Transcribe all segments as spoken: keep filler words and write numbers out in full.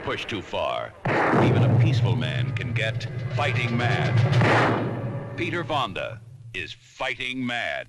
push too far, even a peaceful man can get fighting mad. Peter Fonda is fighting mad.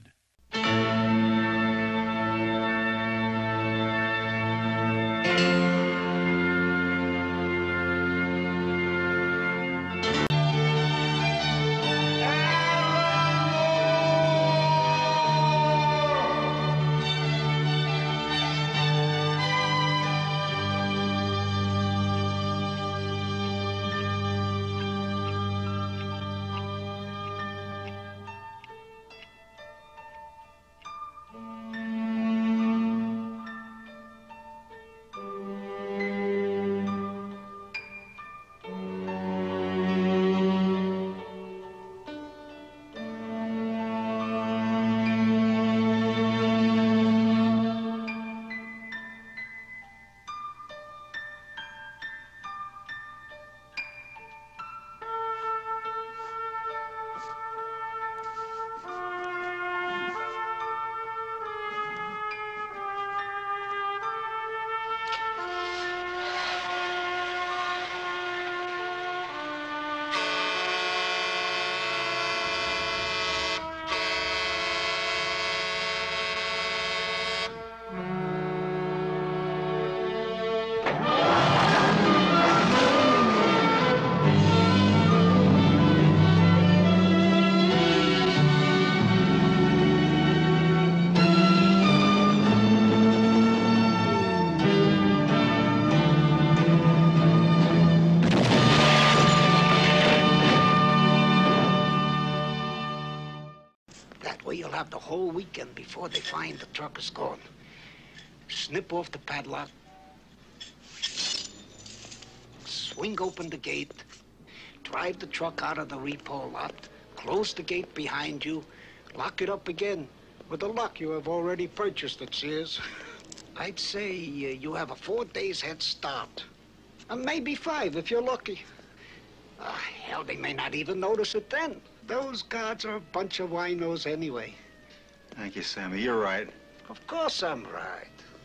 The whole weekend before they find the truck is gone. Snip off the padlock, swing open the gate, drive the truck out of the repo lot, close the gate behind you, lock it up again. With the lock you have already purchased at Sears. I'd say uh, you have a four days head start. And maybe five if you're lucky. Uh, hell, they may not even notice it then. Those guards are a bunch of winos anyway. Thank you, Sammy. You're right. Of course I'm right.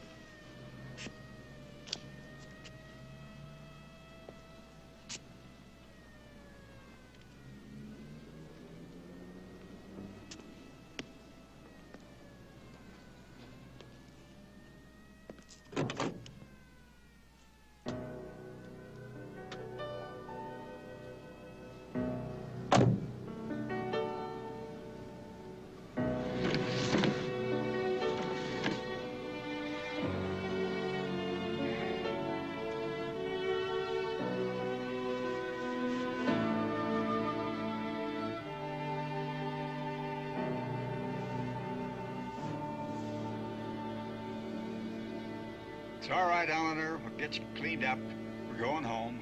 It's all right, Eleanor. We'll get you cleaned up. We're going home.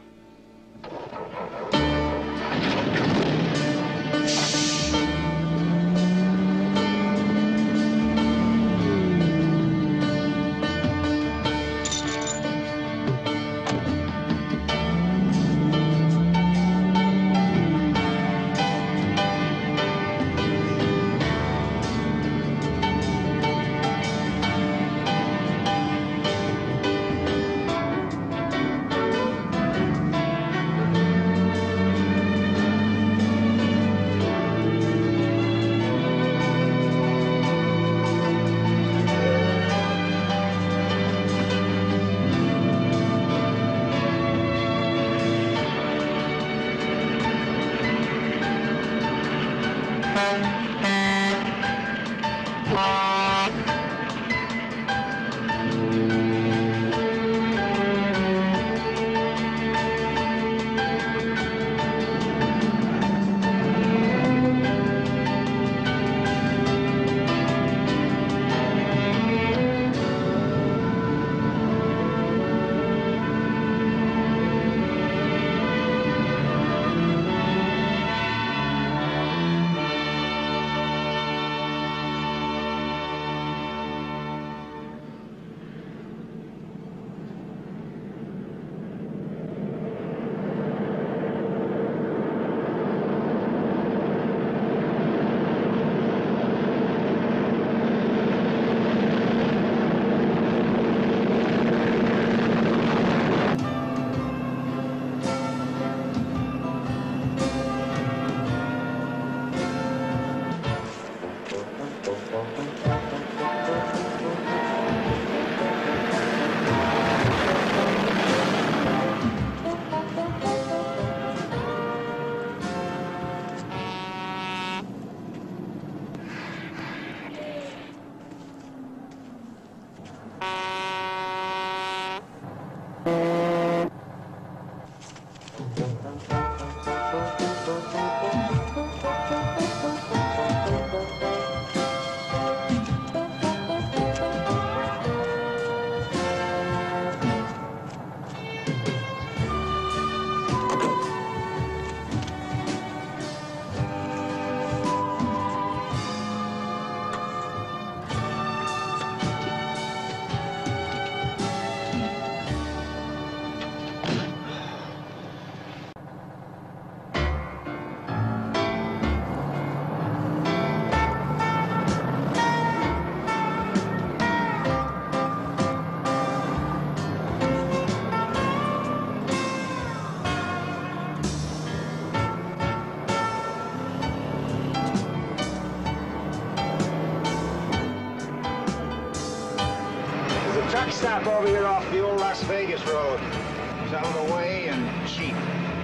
truck stop over here off the old Las Vegas road. It's out of the way and cheap.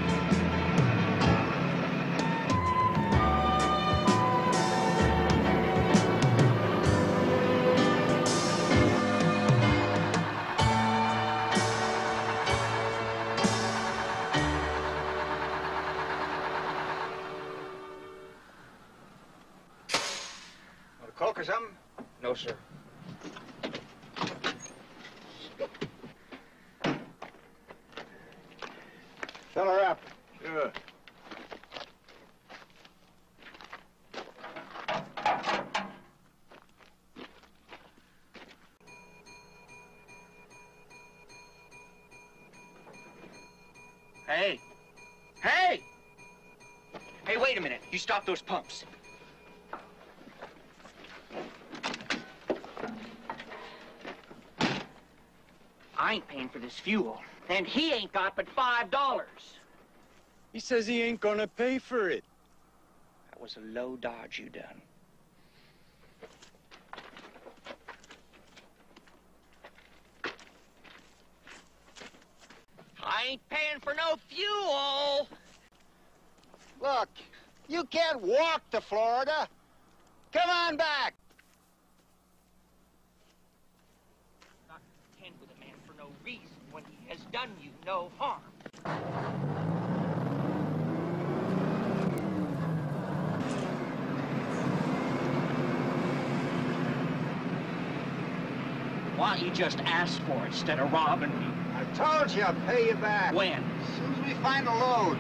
Want a Coke or something? No, sir. Fill her up. Sure. Hey! Hey! Hey, wait a minute. You stop those pumps. I ain't paying for this fuel. And he ain't got but five dollars. He says he ain't gonna pay for it. That was a low dodge you done. I ain't paying for no fuel. Look, you can't walk to Florida. Come on back. Not contend with a man for no reason when he has done you no harm. Why don't you just ask for it instead of robbing me? I told you I'll pay you back. When? As soon as we find a load.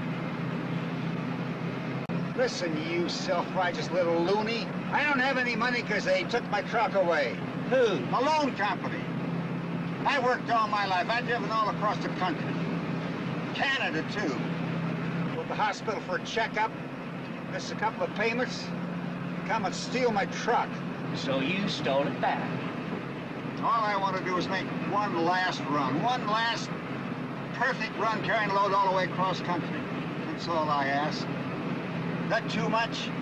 Listen, you self-righteous little loony. I don't have any money because they took my truck away. Who? A loan company. I worked all my life. I've driven all across the country. Canada, too. Go to the hospital for a checkup. Miss a couple of payments. Come and steal my truck. So you stole it back. All I want to do is make one last run. One last perfect run carrying a load all the way across country. That's all I ask. That too much?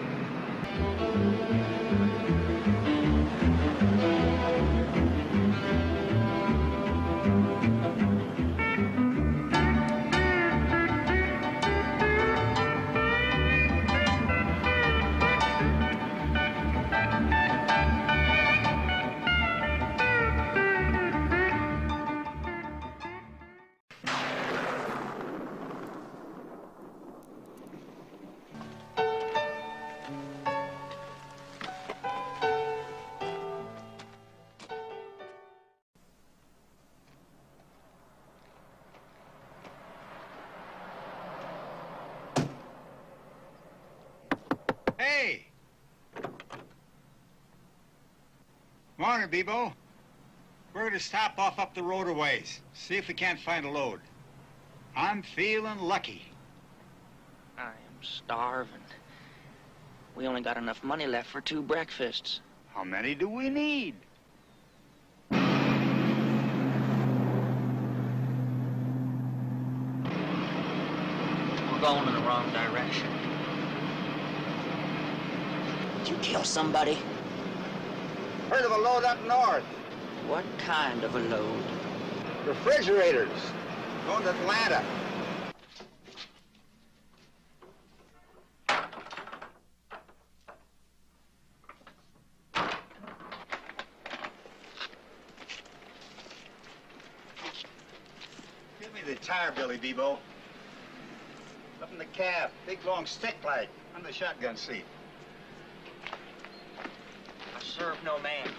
Hey! Morning, Bebo. We're going to stop off up the road a ways. See if we can't find a load. I'm feeling lucky. I am starving. We only got enough money left for two breakfasts. How many do we need? We're going in the wrong direction. Did you kill somebody? Heard of a load up north. What kind of a load? Refrigerators. Going to Atlanta. Give me the tire, Billy Bebo. Up in the cab. Big long stick like on the shotgun seat. I serve no man.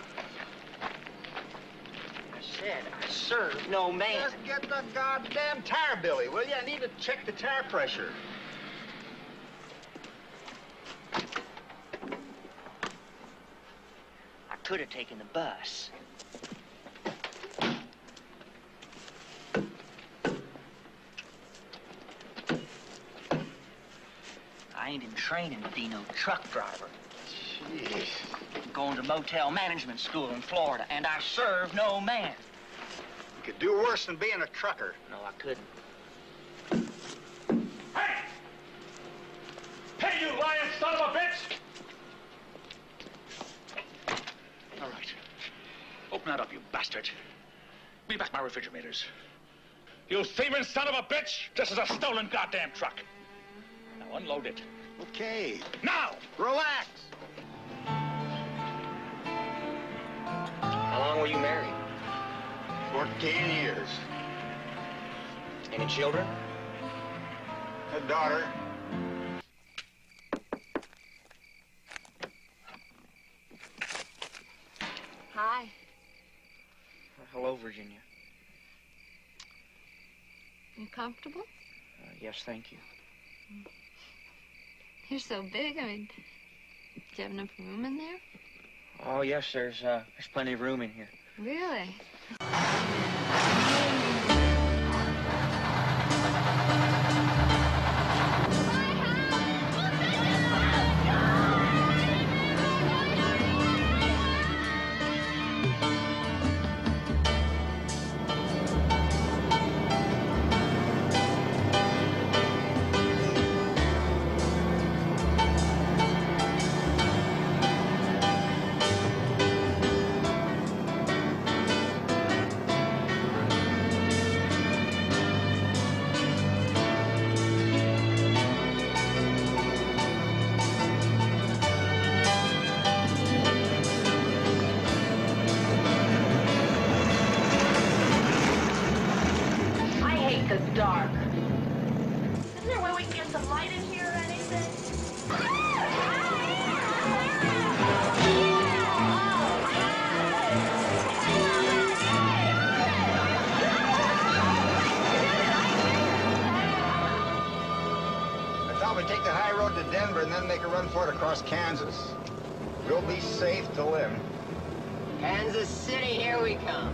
I said I serve no man. Just get the goddamn tire, Billy, will you? I need to check the tire pressure. I could have taken the bus. I ain't in training to be no truck driver. Jeez. I'm going to motel management school in Florida, and I serve no man. You could do worse than being a trucker. No, I couldn't. Hey! Hey, you lying son of a bitch! All right. Open that up, you bastard. Give me back my refrigerators. You thieving son of a bitch! This is a stolen goddamn truck. Now unload it. Okay. Now! Relax. How long were you married? Fourteen years. Any children? A daughter. Hi. Hello, Virginia. You comfortable? Uh, yes, thank you. You're so big. I mean, do you have enough room in there? Oh, yes, there's, uh, there's plenty of room in here. Really? Dark. Isn't there a way we can get some light in here or anything? I thought we'd take the high road to Denver and then make a run for it across Kansas. We'll be safe to live. Kansas City, here we come.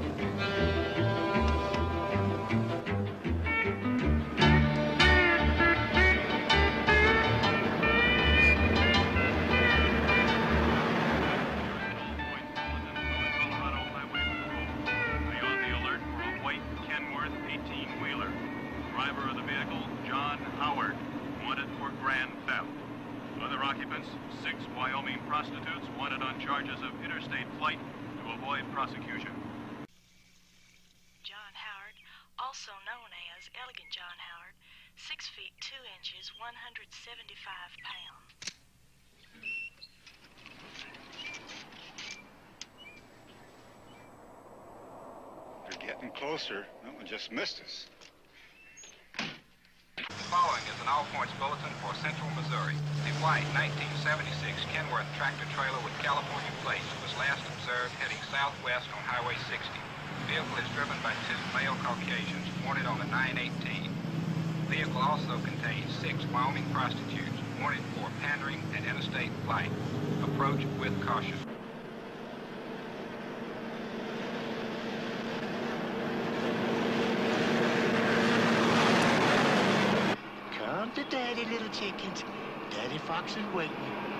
Driver of the vehicle, John Howard, wanted for grand theft. Other occupants, six Wyoming prostitutes wanted on charges of interstate flight to avoid prosecution. John Howard, also known as Elegant John Howard, six feet two inches, one hundred seventy-five pounds. They're getting closer. That one just missed us. The following is an all-points bulletin for Central Missouri. The white nineteen seventy-six Kenworth tractor-trailer with California plates was last observed heading southwest on Highway sixty. The vehicle is driven by two male Caucasians, wanted on the nine eighteen. The vehicle also contains six Wyoming prostitutes, wanted for pandering and interstate flight. Approach with caution. Come to Daddy, little chickens. Daddy Fox is waiting.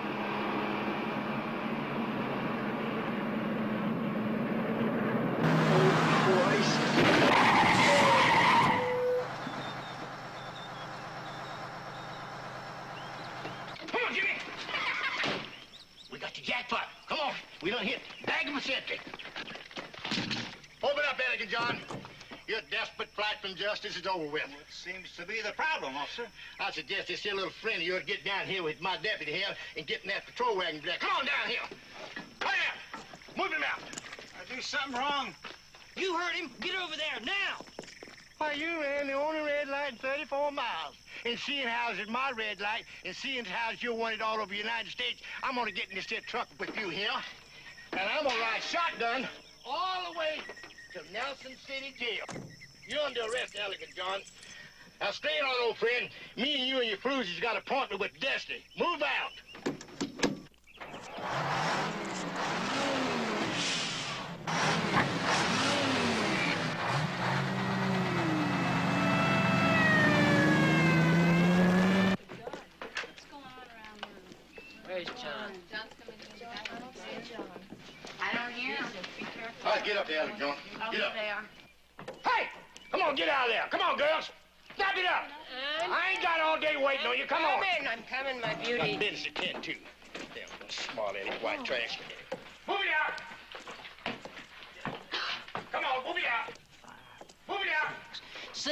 Come on, Jimmy! We got the jackpot. Come on. We done hit Agamacetti. Open up, Elegant John. Your desperate flight from justice is over with. What seems to be the problem, officer? I suggest this here little friend of yours get down here with my deputy here and get in that patrol wagon back. Come on down here. Come here. Move him out. I do something wrong. You heard him. Get over there now. Why, you ran the only red light in thirty-four miles. And seeing how it's my red light, and seeing how you're wanted all over the United States, I'm gonna get in this here truck with you here. And I'm gonna ride shotgun all the way to Nelson City Jail. You're under arrest, Elegant John. Now stay on, old friend. Me and you and your cruisers got an appointment with Destiny. Move out. Where's John? John's coming to the back. I don't see John. I don't hear him. All right, get up there, Elegant John. Oh, Get up. there. Hey! Come on, get out of there. Come on, girls. Stop it up. I'm, I ain't got all day waiting on you. Come on. coming. I'm coming, my Got beauty. business to tend to. Damn, smart-ass white trash. Move it out! Come on, move it out!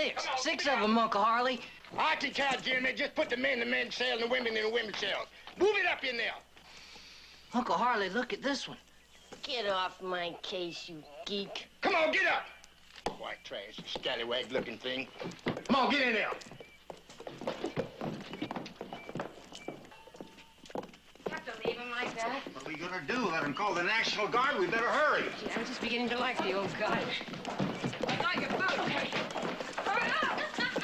Six. Six of them, Uncle Harley. I can count, Jimmy. Just put the men in the men's cell and the women in the women's cell. Move it up in there. Uncle Harley, look at this one. Get off my case, you geek. Come on, get up. White trash, scallywag-looking thing. Come on, get in there. You have to leave him like that? What are we gonna do? Let him call the National Guard? We better hurry. Gee, I'm just beginning to like the old guy. I got your food. Hurry up!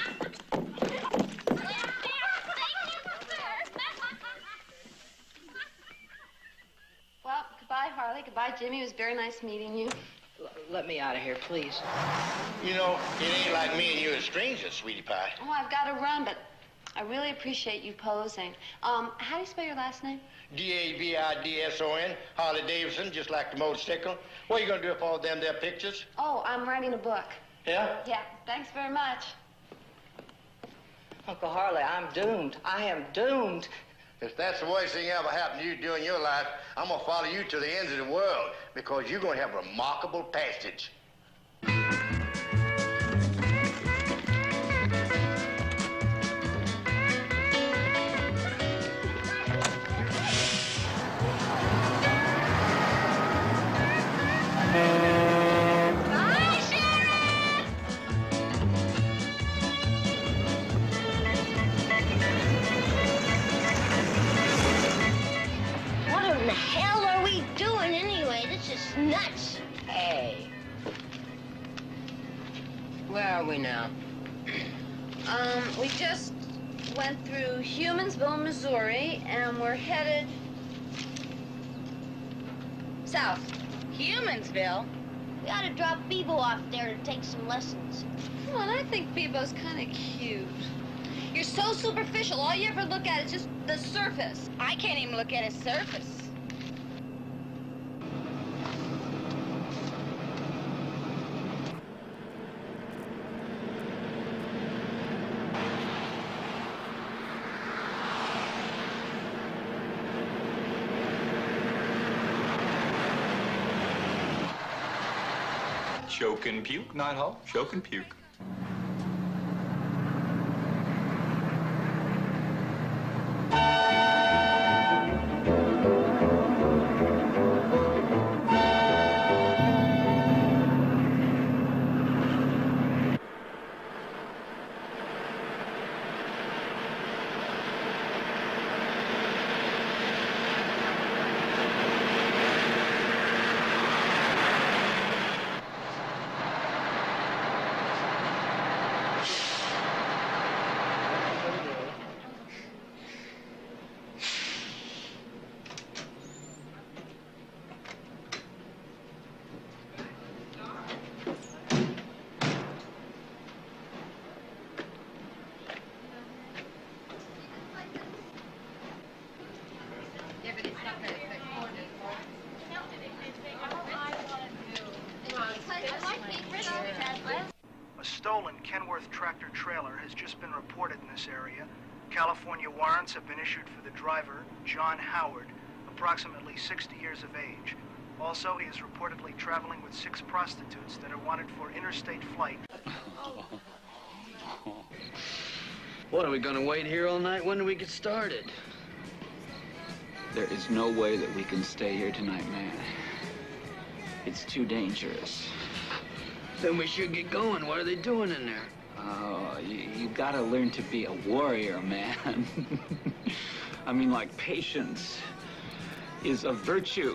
Well, goodbye, Harley. Goodbye, Jimmy. It was very nice meeting you. L let me out of here, please. You know, it ain't like me and you as strangers, sweetie pie. Oh, I've got to run, but I really appreciate you posing. Um, how do you spell your last name? D A V I D S O N, Harley Davidson, just like the motorcycle. What are you gonna do with all them there pictures? Oh, I'm writing a book. Yeah? Yeah, thanks very much. Uncle Harley, I'm doomed. I am doomed. If that's the worst thing ever happened to you during your life, I'm gonna follow you to the ends of the world because you're gonna have a remarkable passage. Nuts! Hey. Where are we now? Um, we just went through Humansville, Missouri, and we're headed south. Humansville? We ought to drop Bebo off there to take some lessons. Come on, I think Bebo's kind of cute. You're so superficial. All you ever look at is just the surface. I can't even look at his surface. Choke and puke, Nighthawk. Choke and puke. A stolen Kenworth tractor trailer has just been reported in this area. California warrants have been issued for the driver, John Howard, approximately sixty years of age. Also, he is reportedly traveling with six prostitutes that are wanted for interstate flight. What, are we gonna wait here all night? When do we get started? There is no way that we can stay here tonight, man. It's too dangerous. Then we should get going. What are they doing in there? Oh, you, you gotta learn to be a warrior, man. I mean, like, patience is a virtue.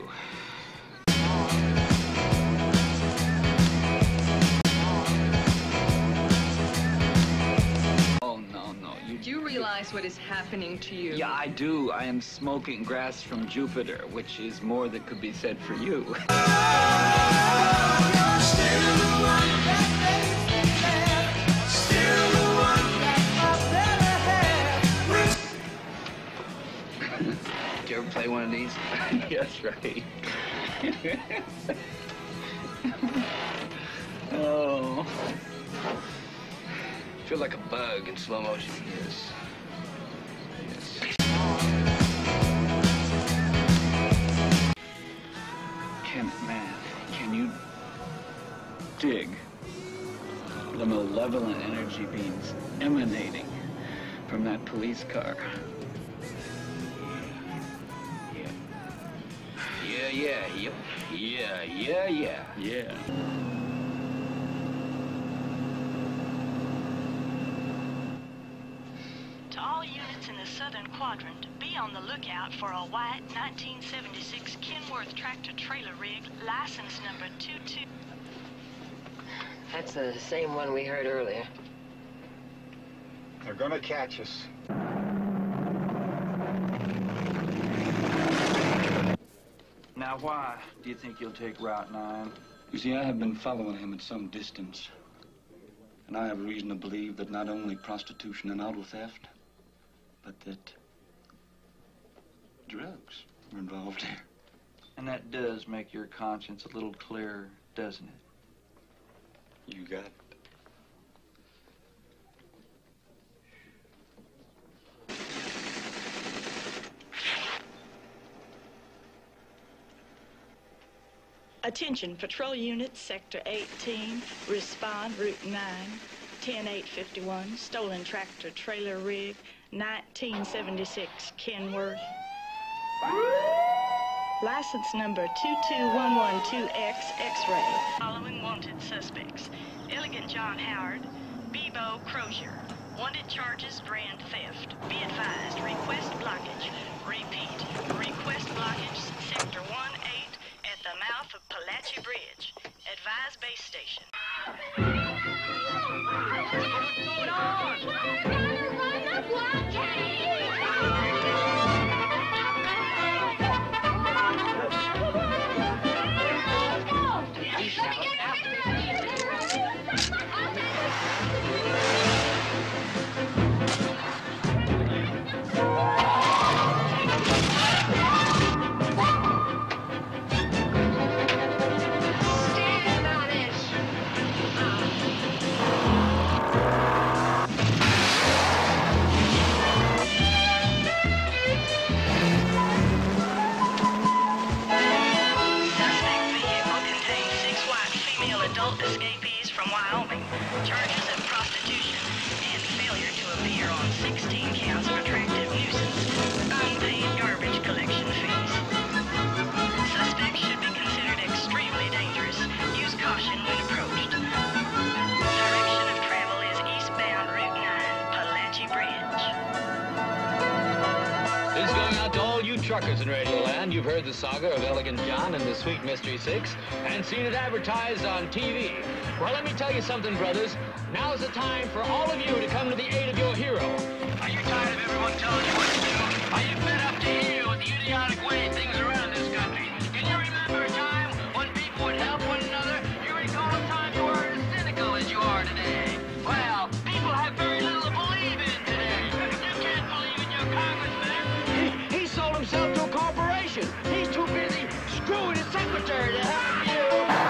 Oh, no, no. You, do you realize what is happening to you? Yeah, I do. I am smoking grass from Jupiter, which is more that could be said for you. Did you ever play one of these? Yes, right. Oh. Feel like a bug in slow motion. Yes. Yes. Can, man, can you dig? the malevolent energy beams emanating from that police car. Yeah. Yeah, yeah, yep. Yeah, yeah, yeah, yeah. To all units in the southern quadrant, be on the lookout for a white nineteen seventy-six Kenworth tractor-trailer rig, license number two two. That's the same one we heard earlier. They're gonna catch us. Now, why do you think you'll take Route nine? You see, I have been following him at some distance. And I have reason to believe that not only prostitution and auto theft, but that drugs are involved here. And that does make your conscience a little clearer, doesn't it? You got it. Attention, patrol units, Sector eighteen, respond, Route nine, ten eight fifty-one, stolen tractor trailer rig, nineteen seventy-six Kenworth. License number two two one one two X, X-ray. Following wanted suspects: Elegant John Howard, Bebo Crozier. Wanted charges, grand theft. Be advised, request blockage. Repeat, request blockage, Sector one eight, at the mouth of Palachi Bridge. Advise base station. What's going on? Escapees from Wyoming, charges of prostitution, and failure to appear on sixteen counts of attractive nuisance, unpaid garbage collection fees. Suspects should be considered extremely dangerous. Use caution when approached. Direction of travel is eastbound Route nine, Palachi Bridge. This is going out to all you truckers in Radioland. You've heard the saga of Elegant John and the Sweet Mystery Six and seen it advertised on T V. Well, let me tell you something, brothers. Now's the time for all of you to come to the aid of your hero. Are you tired of everyone telling you what to do? Are you fed up to hear with the idiotic way things are run in this country? Can you remember a time when people would help one another? You recall a time you weren't as cynical as you are today. Well, people have very little to believe in today. You can't believe in your congressman. He, he sold himself to a corporation. He's too busy screwing his secretary to help you.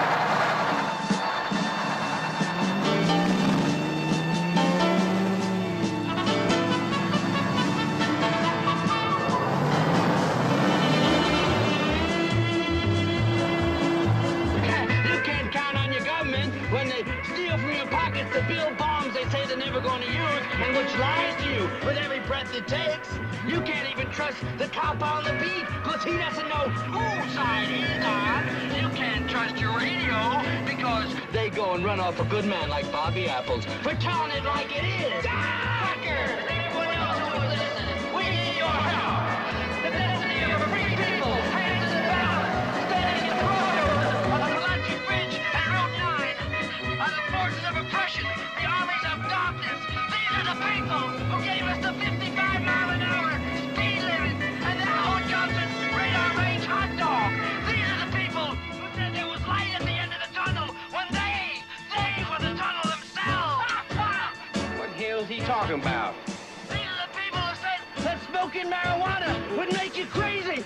When they steal from your pockets to build bombs they say they're never going to use, and which lies to you with every breath it takes. You can't even trust the cop on the beat, because he doesn't know whose side he's on. You can't trust your radio, because they go and run off a good man like Bobby Apples for telling it like it is. Fucker! Everyone else who will listen, we need your help. The destiny of a free people hands in the balance, standing in the corridor of the Palachi Bridge and Route nine. Are the forces of oppression, the armies of darkness. These are the people who gave us the fifty-five mile an hour speed limit and the Howard Johnson radar range hot dog. These are the people who said there was light at the end of the tunnel when they, they were the tunnel themselves. What the hell is he talking about? These are the people who said that smoking marijuana would make you crazy.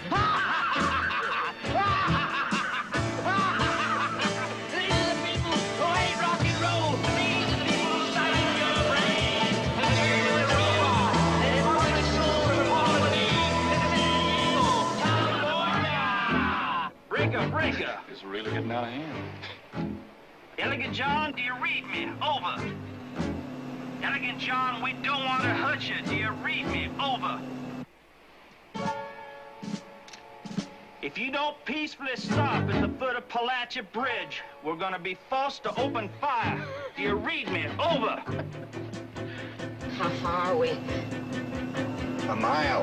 It's really getting out of hand. Elegant John, do you read me? Over. Elegant John, we don't want to hurt you. Do you read me? Over. If you don't peacefully stop at the foot of Palachi Bridge, we're gonna be forced to open fire. Do you read me? Over. How far are we? A mile.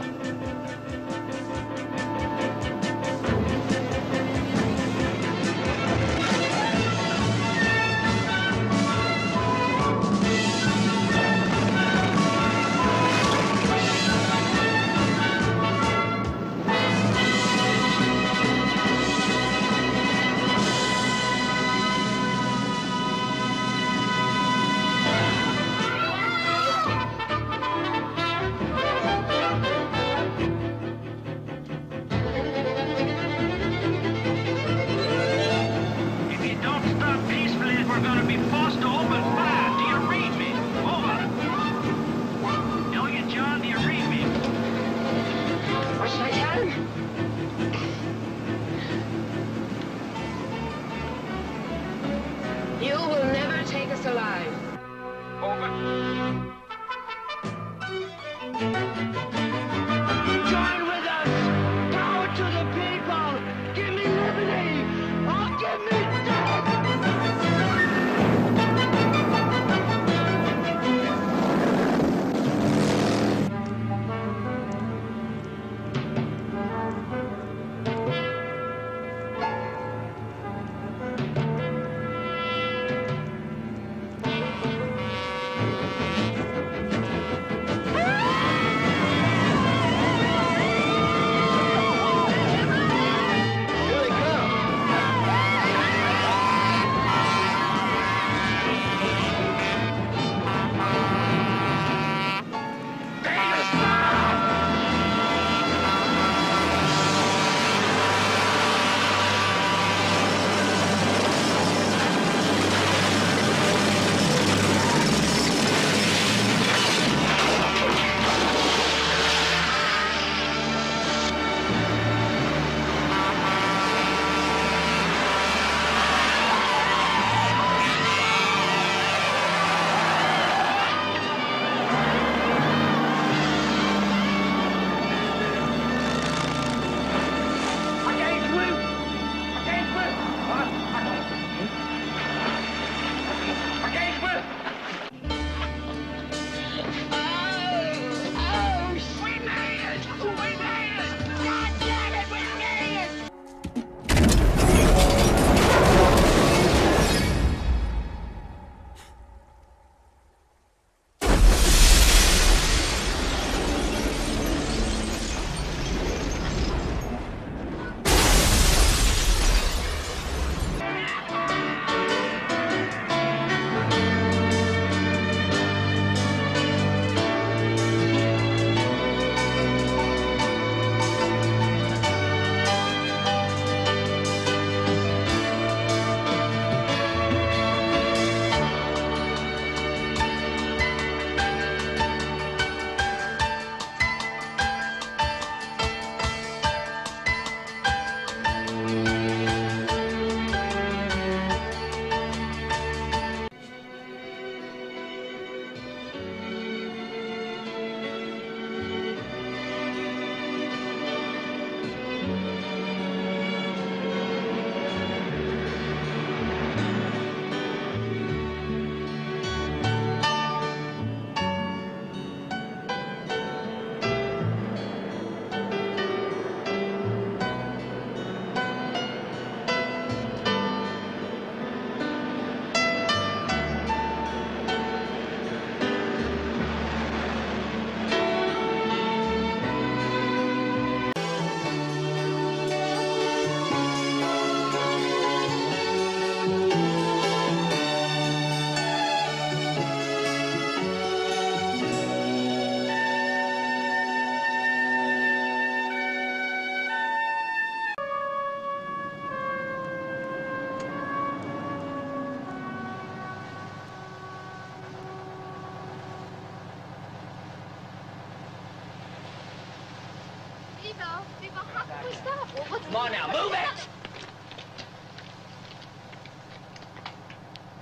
Come on now, move it!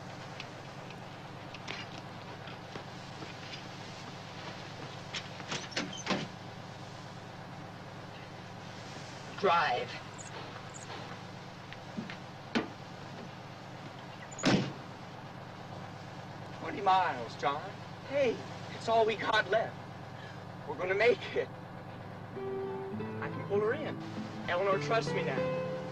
drive. Twenty miles, John. Hey, it's all we got left. We're gonna make it. I can pull her in. Eleanor trusts me now.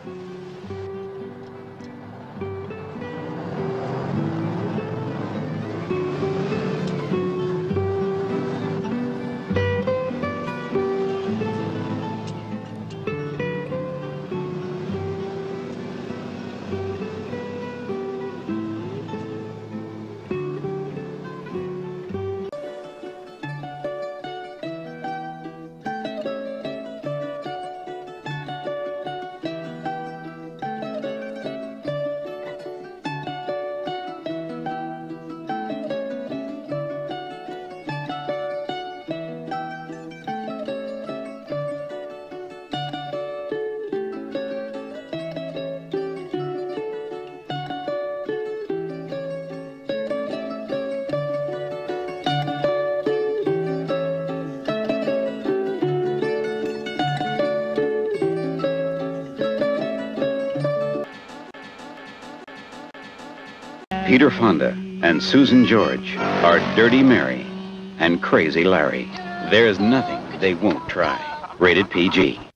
Peter Fonda and Susan George are Dirty Mary and Crazy Larry. There's nothing they won't try. Rated P G.